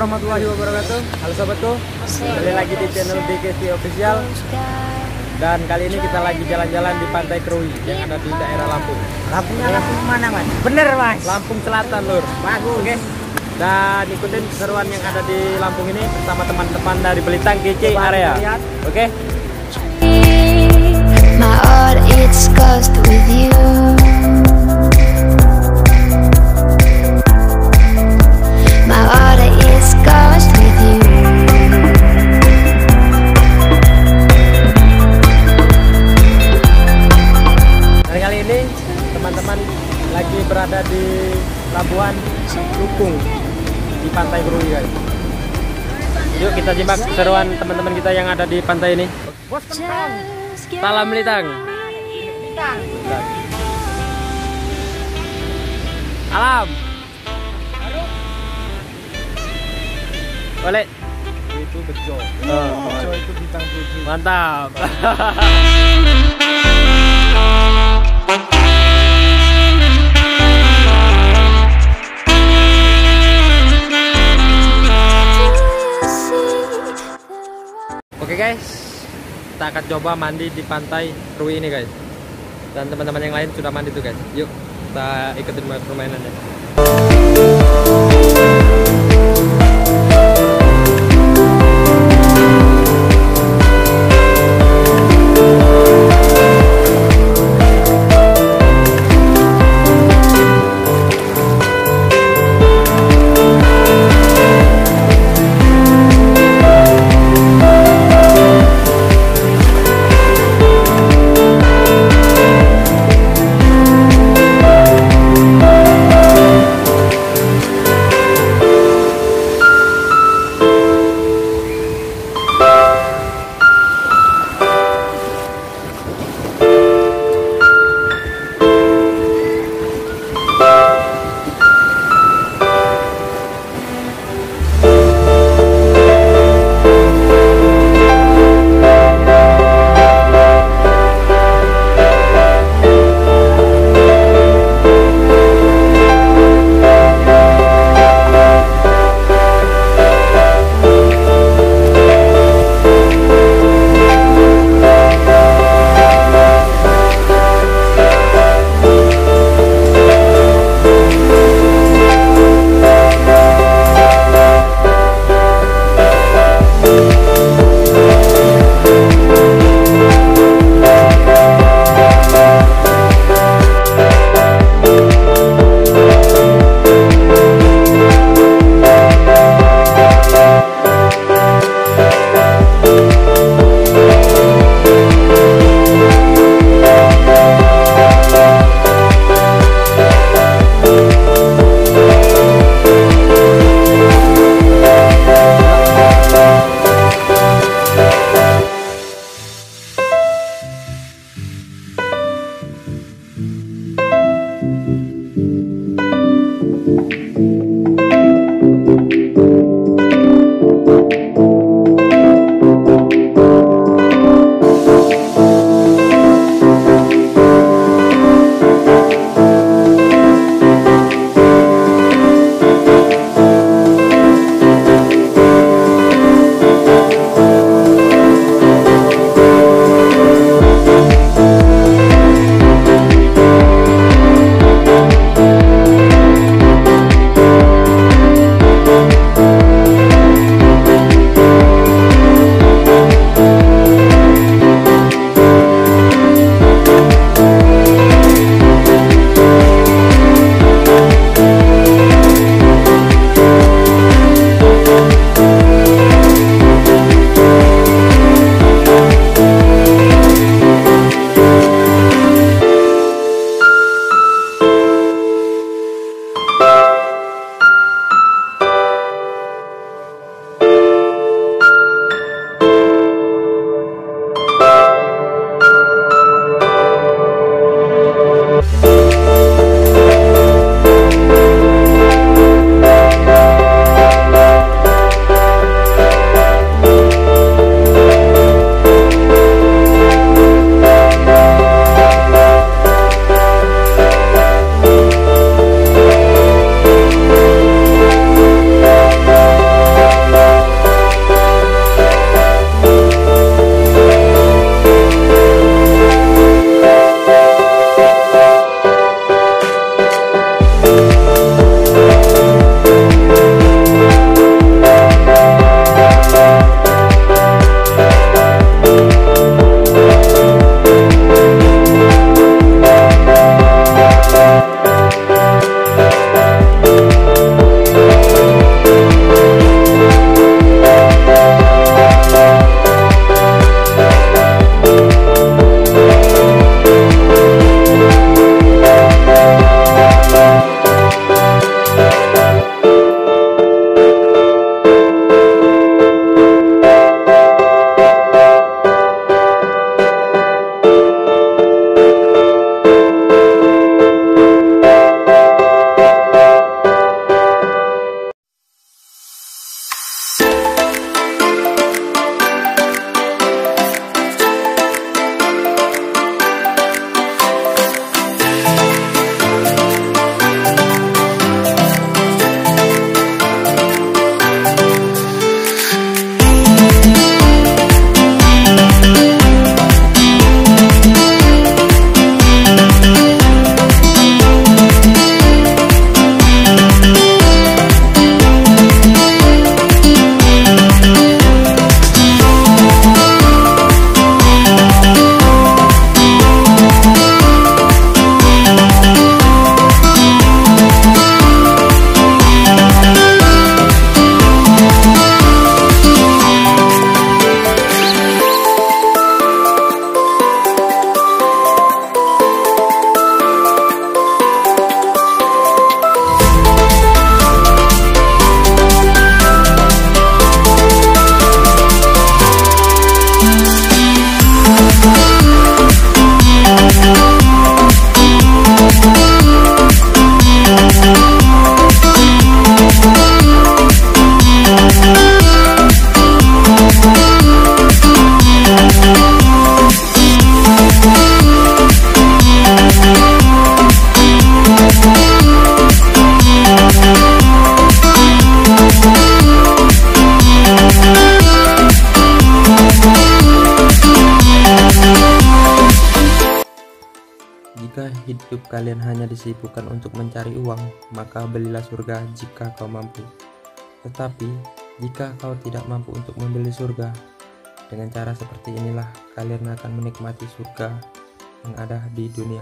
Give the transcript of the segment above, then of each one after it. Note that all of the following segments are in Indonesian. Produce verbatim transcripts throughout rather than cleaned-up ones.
warahmatullahi wabarakatuh. Halo sobatku, kembali lagi di channel D K V Official. Dan kali ini kita lagi jalan-jalan di Pantai Krui yang ada di daerah Lampung. Lampungnya Lampung mana mas? Bener mas. Lampung Selatan lur. Bagus. Oke. Dan ikutin keseruan yang ada di Lampung ini bersama teman-teman dari Belitang K C area. Oke. My heart it's cursed with you. My heart is cursed with you. Dan kali ini teman-teman lagi berada di Pelabuhan Lukung di Pantai Krui guys. Yuk kita simak keseruan teman-teman kita yang ada di pantai ini. Bos kentang. Salam Belitang. Alam. Boleh. Itu bejo. Oh, bejo itu bintang tujuh. Mantap. Oke guys, kita akan coba mandi di pantai Krui ini guys. Dan teman-teman yang lain sudah mandi tuh guys. Yuk kita ikutin permainannya. Jika hidup kalian hanya disibukkan untuk mencari uang, maka belilah surga jika kau mampu. Tetapi, jika kau tidak mampu untuk membeli surga, dengan cara seperti inilah kalian akan menikmati surga yang ada di dunia.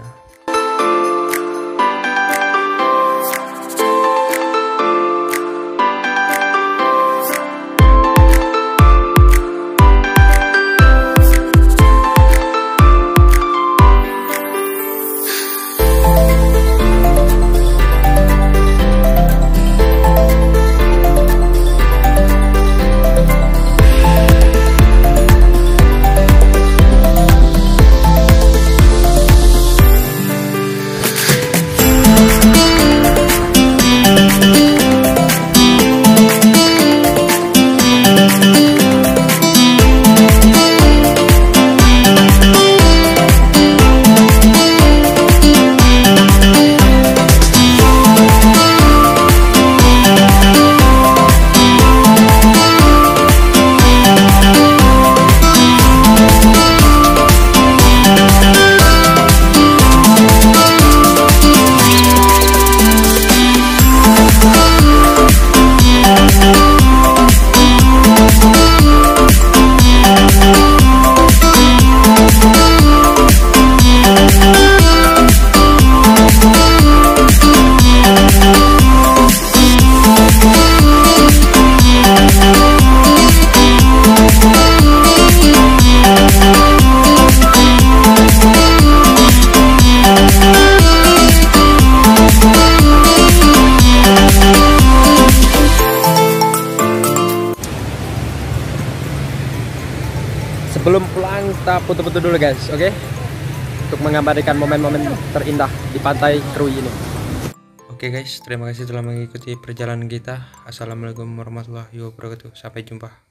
Sebelum pulang kita foto-foto dulu guys, oke? Okay? Untuk mengabadikan momen-momen terindah di pantai Krui ini. Oke guys, terima kasih telah mengikuti perjalanan kita. Assalamualaikum warahmatullahi wabarakatuh. Sampai jumpa.